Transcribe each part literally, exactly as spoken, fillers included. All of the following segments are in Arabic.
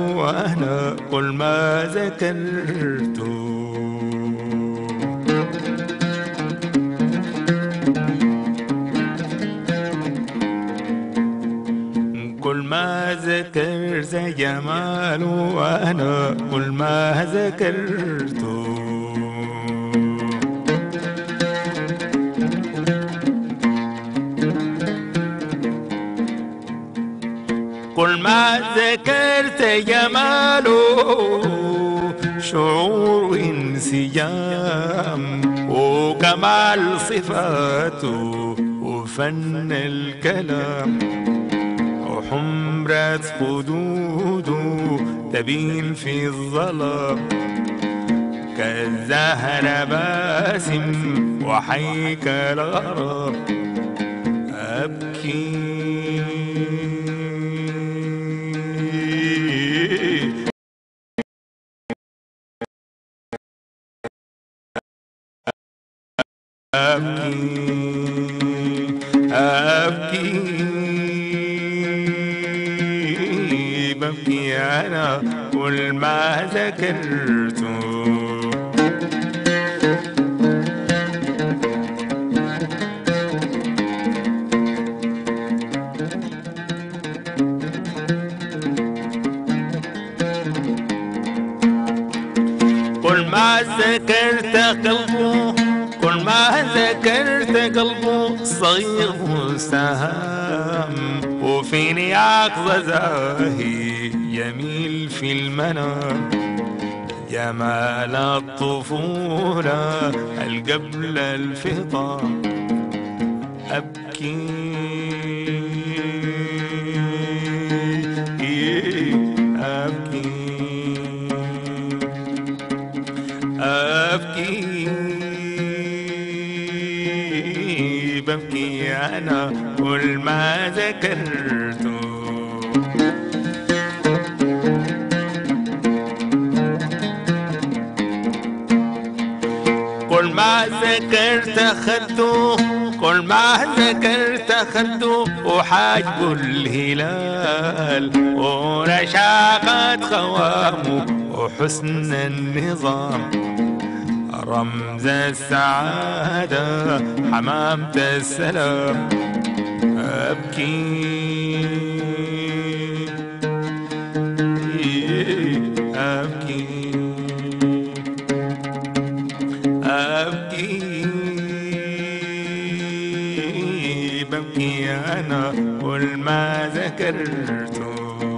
وأنا كل ما ذكرته. كل ما ذكرت جماله وأنا كل ما ذكرته. كل ما ذكرت جماله شعور وانسجام وكمال صفاته وفن الكلام وحمرة خدوده تبين في الظلام كالزهر باسم وحيك الغرام. أبكي أبكي أبكي ببكي أنا كل ما ذكرته. كل ما ذكرت قلبه كل ما ذكرت قلبه صغير مساهم وفيني يقظة زاهي يميل في المنام. جمال الطفولة القبل الفطام. أبكي أبكي أبكي ببكي أنا كل ما ذكرته. كل ما ذكرت خدته كل ما ذكرت خدته وحاجب الهلال ورشاقة خوامه وحسن النظام. رمز السعادة حمامة السلام. أبكي أبكي أبكي ببكي أنا كل ما ذكرته.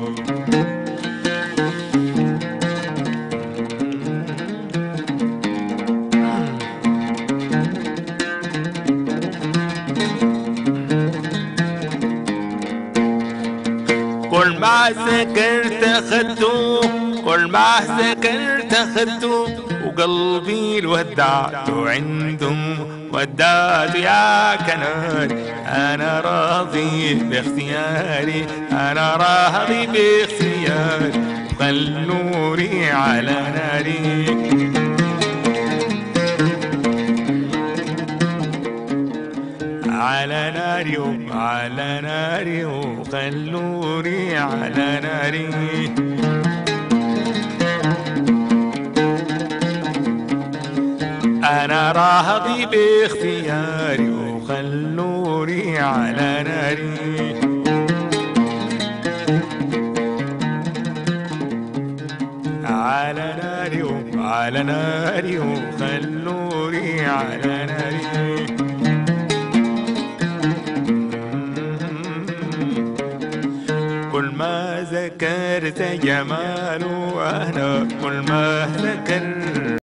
كل ما ذكرت خدته كل ما ذكرت خدته وقلبي الودعته عندهم ودعته يا كناري. أنا راضي باختياري أنا راضي باختياري خلوني على ناري. على ناري وعلى ناري وخلوني على ناري. أنا راضي باختياري وخلوني على ناري. على ناري وعلى ناري وخلوني على ناري. كل ما ذكرت جماله أنا كل ما ذكرت